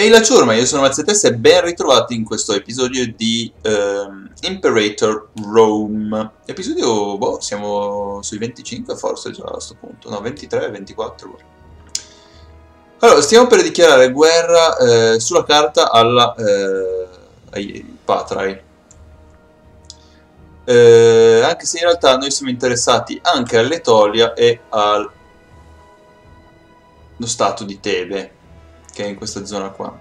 Ehi la ciurma, io sono Mazzetessa e ben ritrovati in questo episodio di Imperator Rome. Episodio, boh, siamo sui 25 forse già a questo punto, no, 23, 24. Allora, stiamo per dichiarare guerra sulla carta ai Patrai. Anche se in realtà noi siamo interessati anche all'Etolia e allo stato di Tebe, che è in questa zona qua.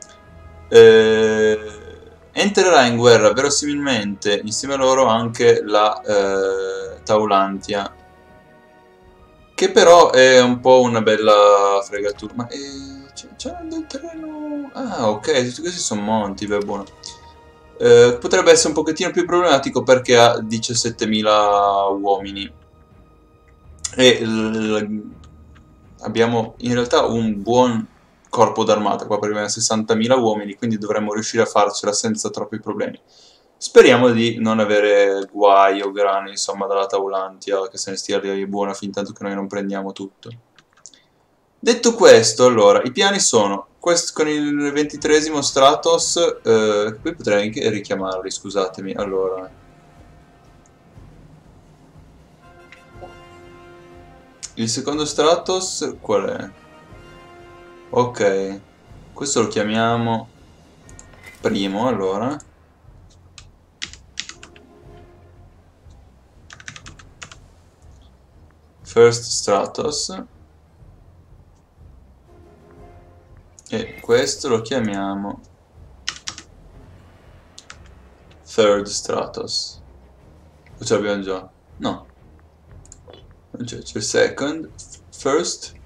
Entrerà in guerra verosimilmente insieme a loro anche la Taulantia, che però è un po' una bella fregatura. Ma c'è del terreno. Ah, ok, tutti questi sono monti, beh, buono. Potrebbe essere un pochettino più problematico perché ha 17.000 uomini e abbiamo in realtà un buon corpo d'armata, qua arriviamo a 60.000 uomini, quindi dovremmo riuscire a farcela senza troppi problemi. Speriamo di non avere guai o grani, insomma, dalla Taulantia, che se ne stia lì buona fin tanto che noi non prendiamo tutto. Detto questo, allora, i piani sono, con il 23esimo Stratos, poi potrei anche richiamarli, scusatemi, allora. Il secondo Stratos, qual è? Ok, questo lo chiamiamo primo, allora. First Stratos. E questo lo chiamiamo Third Stratos. O ce l'abbiamo già? No. Non c'è il second, first.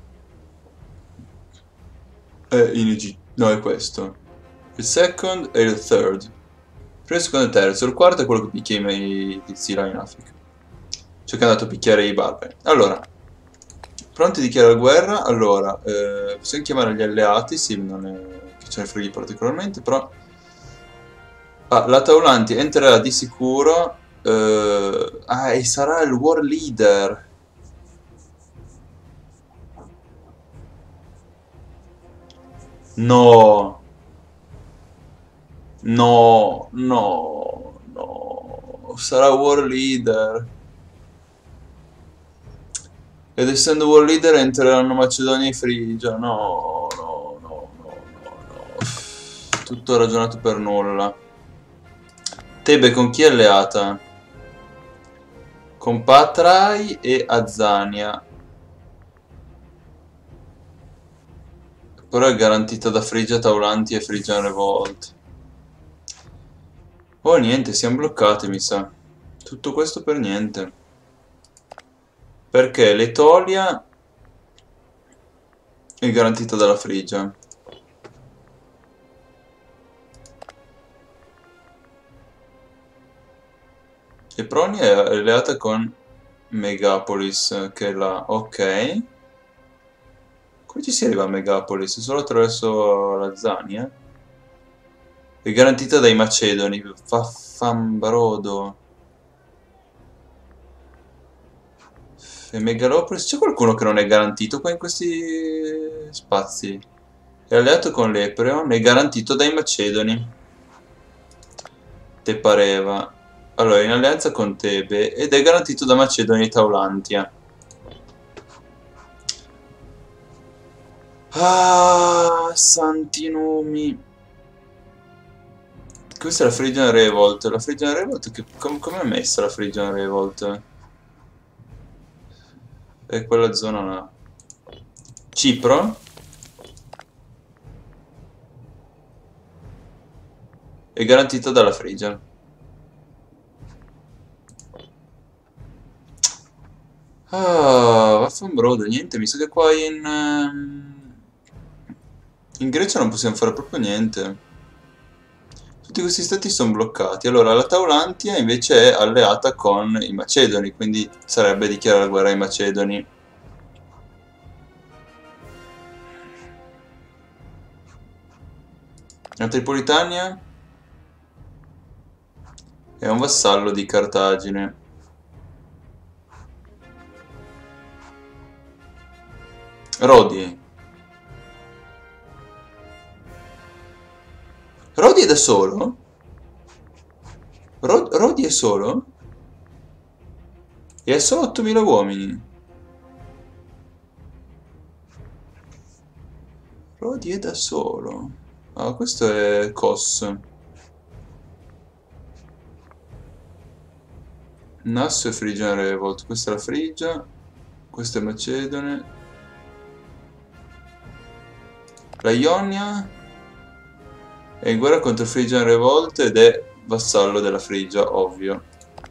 In Egitto. No, è questo. Il second e il third. Primo, secondo e terzo. Il quarto è quello che picchia i tizi là in Africa. Cioè che è andato a picchiare i barbari. Allora. Pronti a dichiarare guerra? Allora, possiamo chiamare gli alleati, sì, non è che ce ne freghi particolarmente, però. Ah, la Taulanti entrerà di sicuro. E sarà il war leader. No. No, no, no. Sarà war leader. Ed essendo war leader entreranno Macedonia e Frigia. No, no, no, no, no, no. Tutto ragionato per nulla. Tebe con chi è alleata? Con Patrai e Azania. Però è garantita da Frigia Taulanti e Phrygian Revolt. Oh niente, siamo bloccati mi sa. Tutto questo per niente. Perché l'Etolia è garantita dalla Frigia. E Proni è alleata con Megapolis, che è là. Ok. Come ci si arriva a Megapolis? Solo attraverso la Zania? È garantita dai Macedoni. Fambrodo. E Megalopolis. C'è qualcuno che non è garantito qua in questi spazi? È alleato con l'Epreon. È garantito dai Macedoni. Te pareva. Allora, in alleanza con Tebe. Ed è garantito da Macedonia e Taulantia. Ah, santi nomi. Questa è la Phrygian Revolt. La Phrygian Revolt, come è messa la Phrygian Revolt? È quella zona là. Cipro? È garantita dalla Phrygian. Ah, vaffanbrodo, niente, mi sa che qua in Grecia non possiamo fare proprio niente. Tutti questi stati sono bloccati. Allora, la Taulantia invece è alleata con i Macedoni, quindi sarebbe dichiarare la guerra ai Macedoni. La Tripolitania è un vassallo di Cartagine. Rodi. da solo? Rodi è solo? E ha solo 8000 uomini. Rodi è da solo. Ah, questo è Kos. Nasso e Phrygian Revolt. Questa è la Frigia. Questa è Macedone. La Ionia è in guerra contro Phrygian Revolt ed è vassallo della Frigia, ovvio.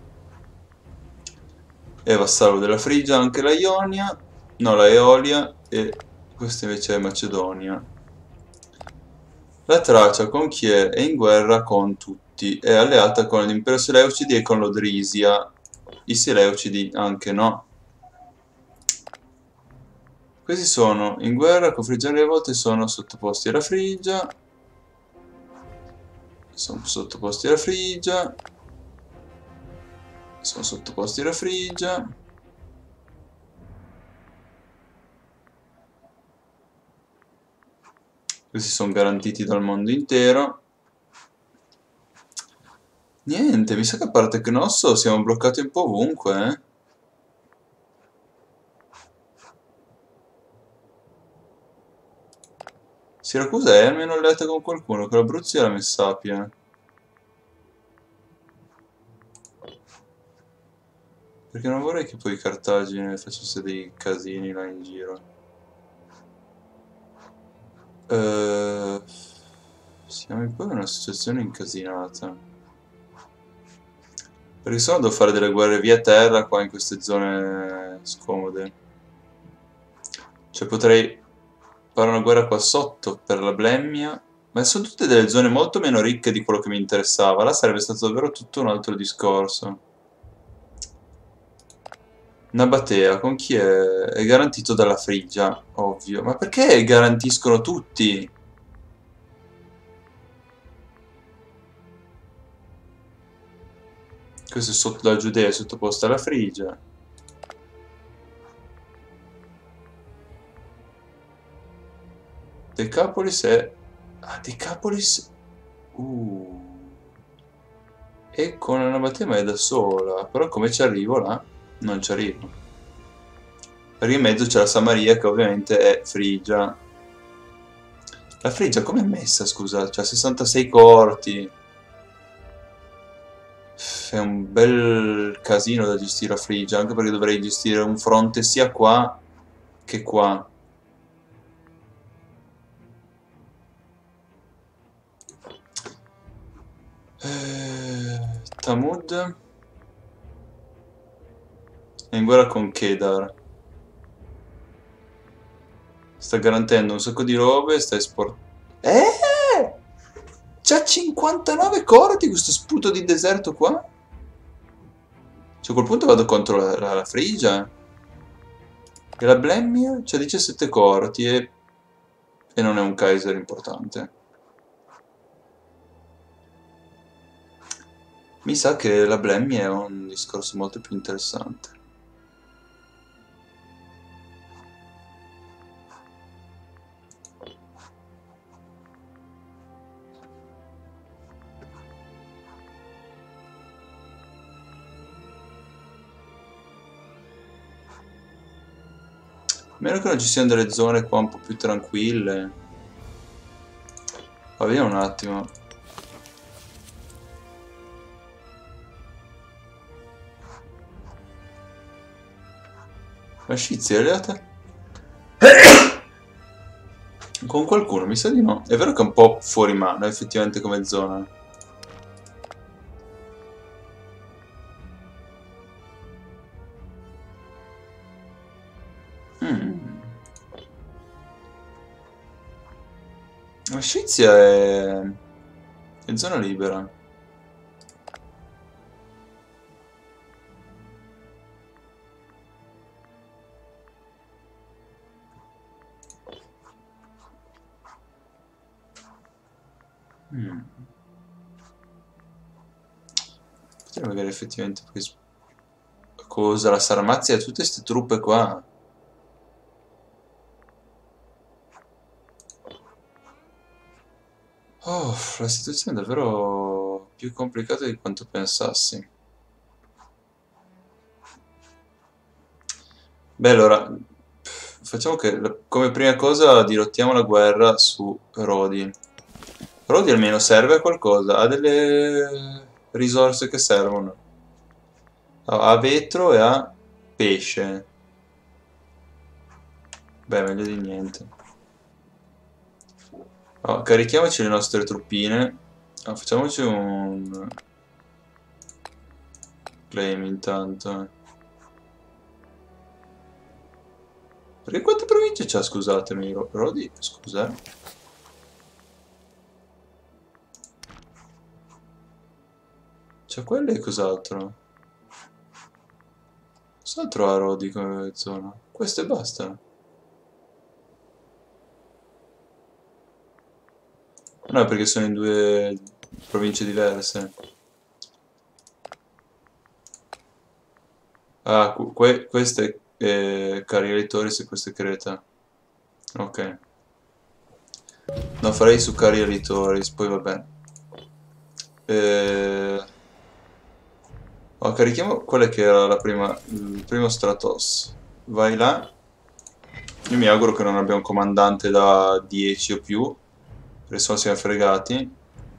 È vassallo della Frigia anche la Ionia. No, la Eolia. E questa invece è Macedonia. La Tracia con chi è? È in guerra con tutti. È alleata con l'impero Seleucidi e con l'Odrisia. I Seleucidi anche no. Questi sono in guerra con Frigia Revolt e sono sottoposti alla Frigia. Sono sottoposti alla Frigia. Sono sottoposti alla Frigia. Questi sono garantiti dal mondo intero. Niente, mi sa che a parte Cnosso siamo bloccati un po' ovunque, eh. Siracusa è almeno alleata con qualcuno, con l'Abruzzo e la Messapia. Perché non vorrei che poi Cartagine facesse dei casini là in giro. Siamo in poi in una situazione incasinata. Perché se no devo fare delle guerre via terra qua in queste zone scomode. Cioè potrei fare una guerra qua sotto per la Blemmia. Ma sono tutte delle zone molto meno ricche di quello che mi interessava. Là sarebbe stato davvero tutto un altro discorso. Nabatea, con chi è? È garantito dalla Frigia, ovvio. Ma perché garantiscono tutti? Questo è sotto la Giudea, è sottoposta alla Frigia. Decapolis è... Ah, Decapolis... E con la Nabatea ma è da sola. Però come ci arrivo là? Non ci arrivo. Perché in mezzo c'è la Samaria che ovviamente è Frigia. La Frigia com'è messa, scusa? C'ha 66 corti. È un bel casino da gestire a Frigia, anche perché dovrei gestire un fronte sia qua che qua. Tamud è in guerra con Kedar. Sta garantendo un sacco di robe, sta esportando... C'ha 59 corti questo sputo di deserto qua? Cioè a quel punto vado contro la Frigia. E la Blemmia c'ha 17 corti e non è un Kaiser importante. Mi sa che la Blemmia è un discorso molto più interessante. A meno che non ci siano delle zone qua un po' più tranquille. Ma vediamo un attimo. La Scizia è alleata? Con qualcuno? Mi sa di no. È vero che è un po' fuori mano, effettivamente, come zona. La Scizia è zona libera. Potrei magari effettivamente poi... Cosa? La Sarmazia e tutte queste truppe qua. Oh, la situazione è davvero più complicata di quanto pensassi. Beh, allora, facciamo che come prima cosa dirottiamo la guerra su Rodi. Rodi almeno serve a qualcosa, ha delle risorse che servono. Ha vetro e ha pesce. Beh, meglio di niente. Oh, carichiamoci le nostre truppine. Facciamoci un claim intanto. Perché quante province c'ha, scusatemi? Rodi, scusa. C'ha quelle e cos'altro? Cos'altro ha Rodi come zona? Questo e basta. No, perché sono in due province diverse. Ah, questo è Cagliari Torres e questo è Creta. Ok. No, farei su Cagliari Torres, poi vabbè. Eh... Oh, carichiamo quella che era la prima, il primo Stratos. Vai là. Io mi auguro che non abbia un comandante da 10 o più, perché sennò siamo fregati.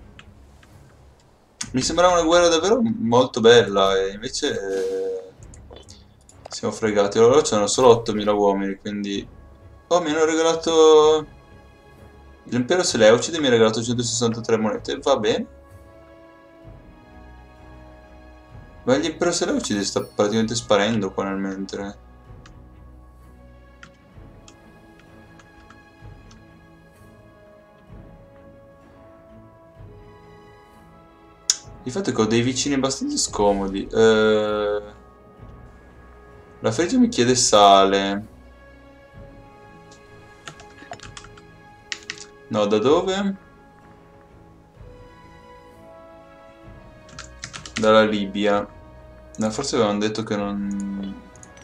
Mi sembrava una guerra davvero molto bella e invece siamo fregati. Allora c'erano solo 8000 uomini, quindi... Oh, mi hanno regalato... L'impero Seleucide mi ha regalato 163 monete, va bene. Ma l'impero Seleucide sta praticamente sparendo qua nel mentre. Il fatto è che ho dei vicini abbastanza scomodi. La Frigia mi chiede sale. No, da dove? Dalla Libia. No, forse avevano detto che non...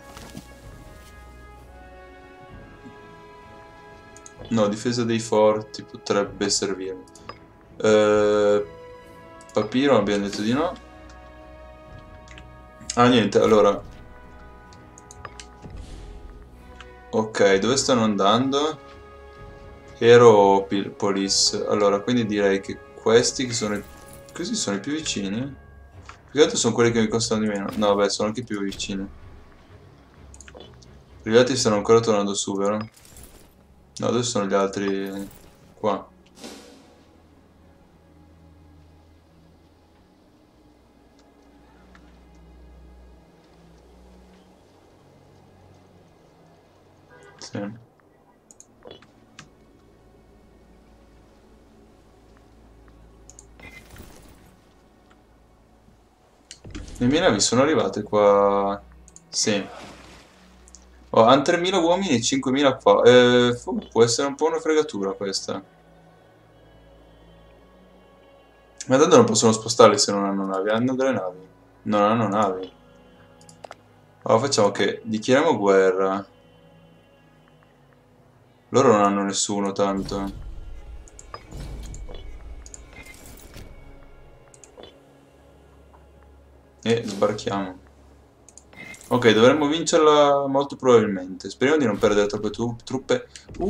No, difesa dei forti potrebbe servirmi. Eh, Papiro abbiamo detto di no. Ah, niente, allora... Ok, dove stanno andando? Aeropolis. Allora, quindi direi che questi che sono questi sono i più vicini? Più che altro sono quelli che mi costano di meno. No, vabbè, sono anche i più vicini. Gli altri stanno ancora tornando su, vero? No, dove sono gli altri? Qua. Sì. Le mie navi sono arrivate qua. Sì. Oh, hanno 3000 uomini e 5000 qua. Può essere un po' una fregatura questa. Ma tanto non possono spostarli se non hanno navi. Hanno delle navi. Non hanno navi. Allora facciamo che dichiariamo guerra. Loro non hanno nessuno tanto. E sbarchiamo. Ok, dovremmo vincerla molto probabilmente. Speriamo di non perdere troppe truppe.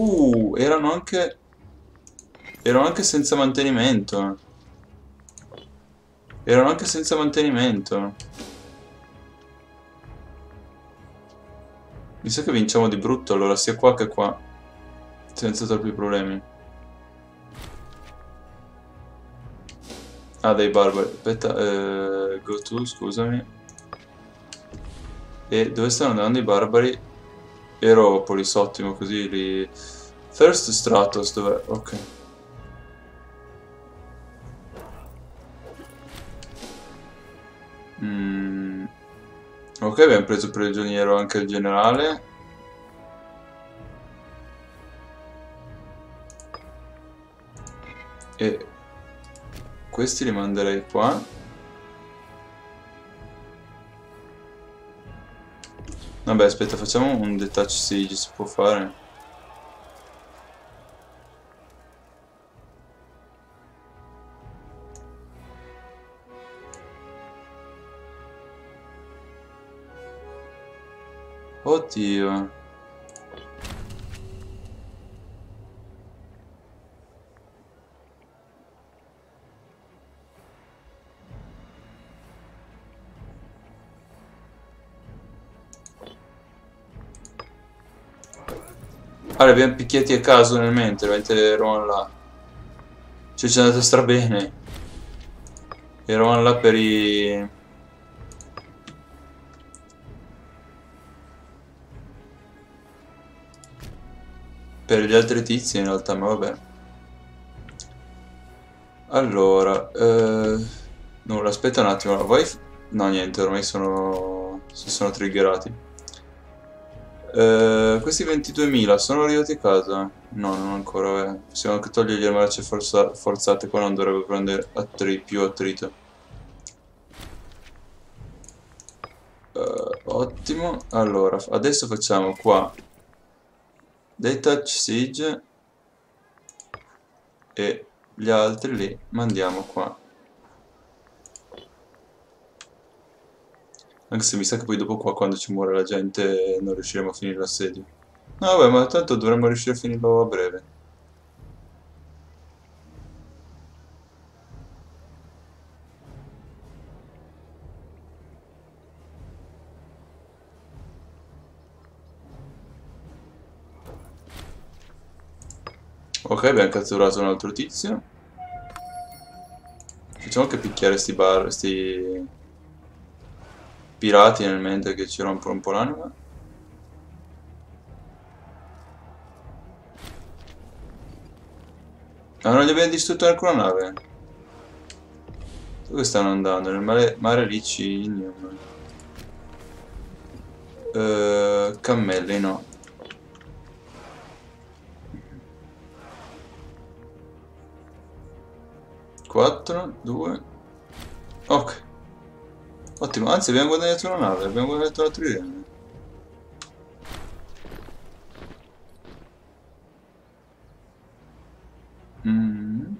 Erano anche senza mantenimento. Erano anche senza mantenimento. Mi sa che vinciamo di brutto allora, sia qua che qua. Senza troppi problemi. Ah, dei barbari. Aspetta, go to, scusami. E dove stanno andando i barbari? Aeropolis, ottimo, così li... First Stratos, dov'è? Ok. Mm. Ok, abbiamo preso prigioniero anche il generale. E questi li manderei qua. Vabbè, aspetta, facciamo un detach siege, si può fare. Oddio. Ah, li abbiamo picchiati a caso nel mentre eravamo là. Cioè ci è andato strabene. Eravamo là per i... per gli altri tizi in realtà, ma vabbè. Allora, nulla, aspetta un attimo, vuoi... No, niente, ormai si sono triggerati. Questi 22.000 sono arrivati a casa? No, non ancora, vabbè. Possiamo anche togliergli le marce forzate, qua non dovrebbe prendere più attrito. Ottimo, allora, adesso facciamo qua Detach Siege e gli altri li mandiamo qua. Anche se mi sa che poi dopo qua quando ci muore la gente non riusciremo a finire l'assedio. No vabbè, ma tanto dovremmo riuscire a finirlo a breve. Ok, abbiamo catturato un altro tizio. Facciamo anche picchiare sti pirati nel mentre che ci rompono un po' l'anima. Ah, non gli abbiamo distrutto alcuna nave. Dove stanno andando? Nel mare Licinium. Cammelli, no. Quattro, due. Ok. Ottimo, anzi abbiamo guadagnato una nave, abbiamo guadagnato una trirene. Mm.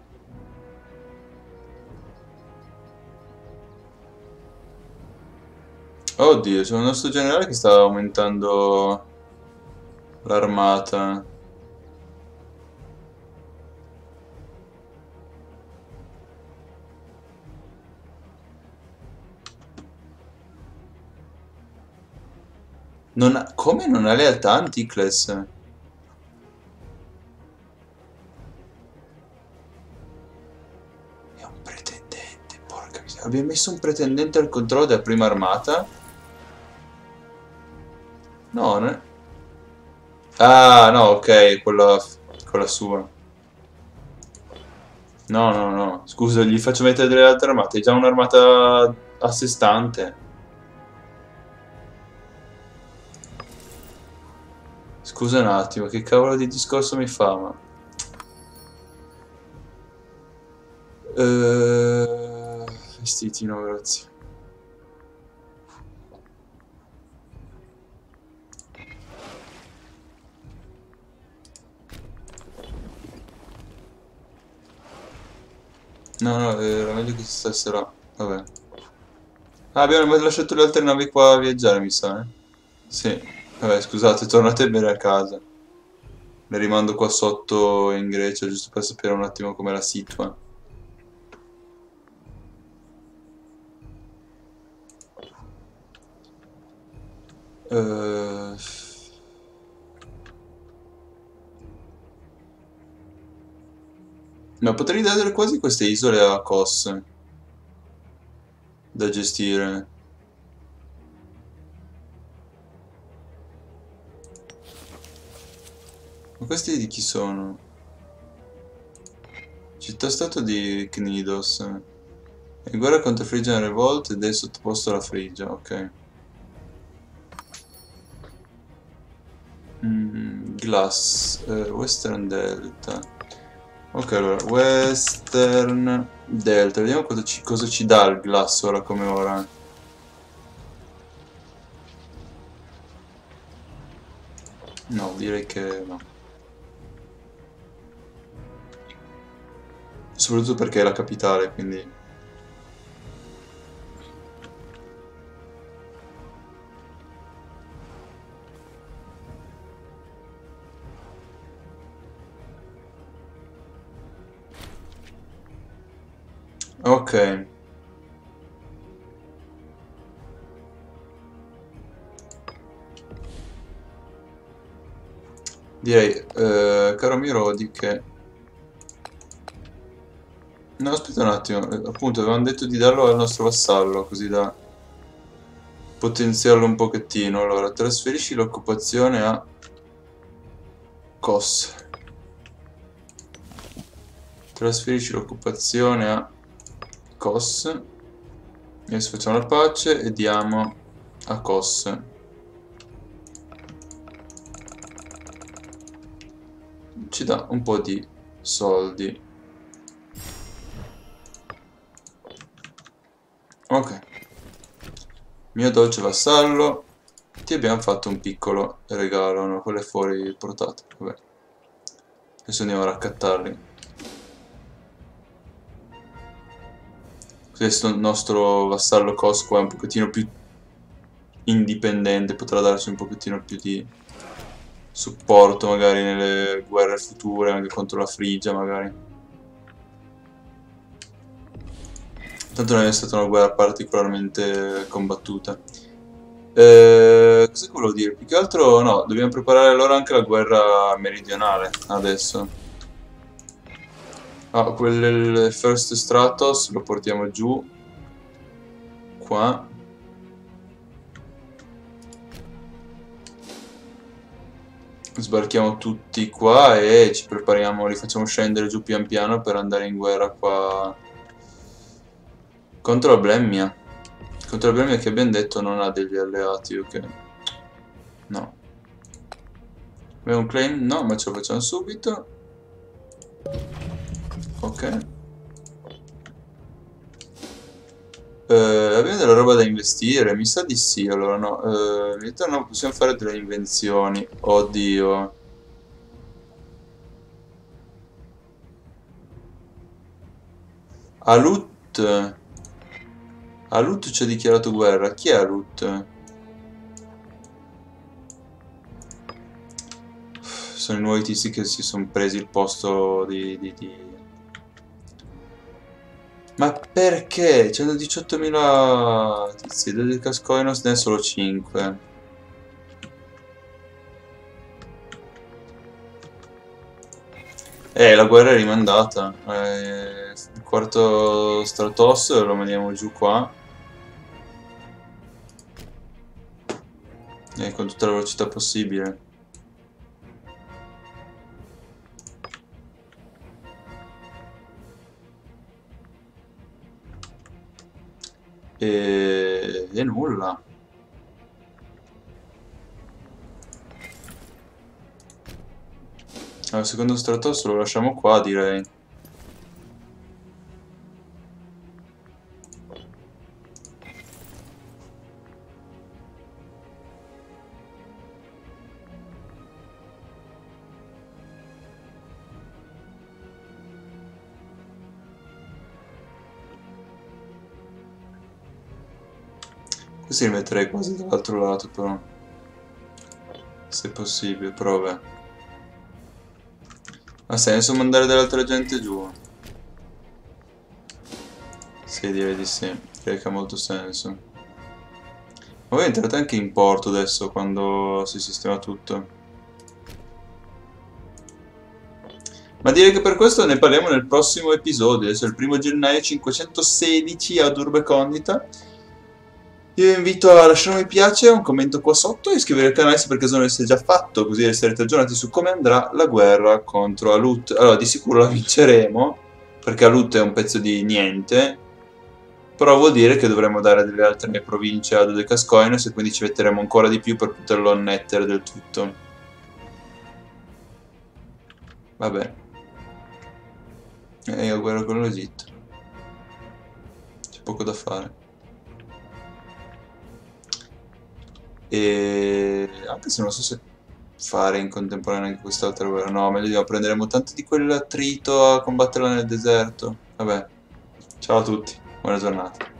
Oddio, c'è un nostro generale che sta aumentando l'armata. Come non ha lealtà Anticles? È un pretendente, porca miseria. Abbiamo messo un pretendente al controllo della prima armata? No, non è... Ah, no, ok, quella sua. No, no, no. Scusa, gli faccio mettere delle altre armate. È già un'armata a sé stante. Scusa un attimo, che cavolo di discorso mi fa, ma... Vestiti, no, grazie. No, no, era meglio che stesse là. Vabbè. Ah, abbiamo lasciato le altre navi qua a viaggiare, mi sa, eh? Sì. Vabbè, scusate, tornate bene a casa. Le rimando qua sotto in Grecia, giusto per sapere un attimo come la situa. Eh... Ma potrei dare quasi queste isole a Kos da gestire. Ma questi di chi sono? Città-stato di Cnidos. In guerra contro Phrygian Revolt ed è sottoposto alla Frigia, ok. Glass, Western Delta. Ok, allora, Western Delta. Vediamo cosa ci dà il Glass ora come ora. No, direi che no. Soprattutto perché è la capitale, quindi... Ok. Direi, caro Mirodi, che... No, aspetta un attimo, appunto avevamo detto di darlo al nostro vassallo, così da potenziarlo un pochettino. Allora, trasferisci l'occupazione a Kos. Trasferisci l'occupazione a Kos. Adesso facciamo la pace e diamo a Kos. Ci dà un po' di soldi. Ok. Mio dolce vassallo, ti abbiamo fatto un piccolo regalo, no? Quello è fuori portata. Vabbè. Adesso andiamo a raccattarli. Questo nostro vassallo Cosco è un pochettino più indipendente, potrà darci un pochettino più di supporto magari nelle guerre future, anche contro la Frigia magari. Tanto non è stata una guerra particolarmente combattuta. Cosa volevo dire? Più che altro no, dobbiamo preparare allora anche la guerra meridionale adesso. Ah, quel First Stratos lo portiamo giù. Qua. Sbarchiamo tutti qua e ci prepariamo, li facciamo scendere giù pian piano per andare in guerra qua contro la Blemmia. Contro la Blemmia che abbiamo detto non ha degli alleati, ok. No. Abbiamo un claim? No, ma ce lo facciamo subito. Ok. Abbiamo della roba da investire? Mi sa di sì, allora no. No, possiamo fare delle invenzioni. Oddio. Alut. Alut ci ha dichiarato guerra. Chi è Alut? Sono i nuovi tizi che si sono presi il posto di... Ma perché? C'hanno 18.000 tizi, del Cascoinos ne è solo 5. La guerra è rimandata. Il quarto Stratos lo mandiamo giù qua. Con tutta la velocità possibile. E nulla. Allora, il secondo Stratos lo lasciamo qua, direi. Questi li metterei quasi dall'altro lato, però. Se possibile, però vabbè. Ha senso mandare dell'altra gente giù? Sì, direi di sì. Direi che ha molto senso. Ma voi entrate anche in porto adesso, quando si sistema tutto. Ma direi che per questo ne parliamo nel prossimo episodio. Adesso è il 1 gennaio 516 ad Urbe Condita. Io vi invito a lasciare un mi piace, un commento qua sotto e iscrivervi al canale se per caso non l'avete già fatto, così resterete aggiornati su come andrà la guerra contro Alut. Allora, di sicuro la vinceremo, perché Alut è un pezzo di niente, però vuol dire che dovremo dare delle altre province a Dodecascoinus e quindi ci metteremo ancora di più per poterlo annettere del tutto. Vabbè. E la guerra con l'Egitto. C'è poco da fare. E anche se non so se fare in contemporanea anche quest'altra guerra. No, meglio prenderemo tanto di quell'attrito a combatterla nel deserto. Vabbè, ciao a tutti, buona giornata.